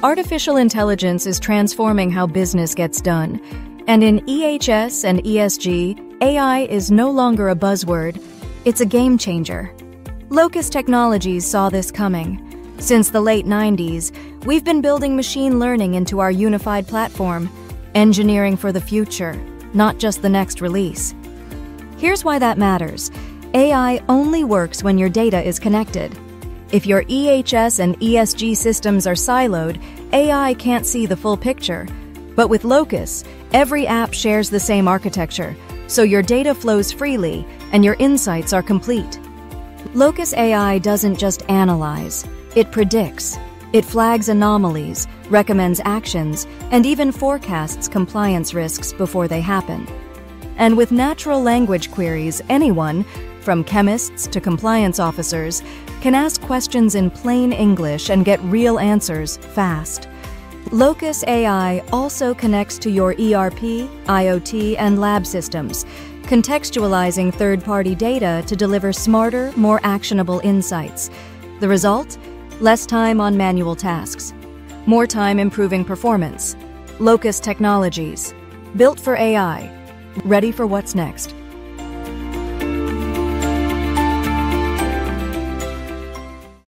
Artificial intelligence is transforming how business gets done. And in EHS and ESG, AI is no longer a buzzword, it's a game changer. Locus Technologies saw this coming. Since the late 90s, we've been building machine learning into our unified platform, engineering for the future, not just the next release. Here's why that matters. AI only works when your data is connected. If your EHS and ESG systems are siloed, AI can't see the full picture. But with Locus, every app shares the same architecture, so your data flows freely and your insights are complete. Locus AI doesn't just analyze, it predicts. It flags anomalies, recommends actions, and even forecasts compliance risks before they happen. And with natural language queries, anyone, from chemists to compliance officers, can ask questions in plain English and get real answers fast. Locus AI also connects to your ERP, IoT, and lab systems, contextualizing third-party data to deliver smarter, more actionable insights. The result? Less time on manual tasks. More time improving performance. Locus Technologies. Built for AI. Ready for what's next.